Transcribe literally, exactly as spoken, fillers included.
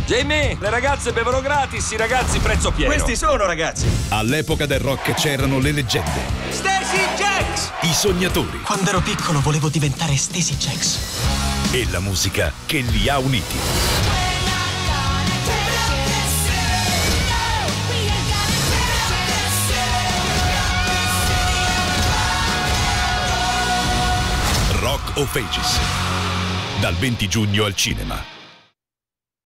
Jimmy, le ragazze bevono gratis, i ragazzi prezzo pieno. Questi sono ragazzi. All'epoca del rock c'erano le leggende. Stacy Jacks! I sognatori. Quando ero piccolo volevo diventare Stacy Jacks. E la musica che li ha uniti. Rock of Ages. Dal venti giugno al cinema.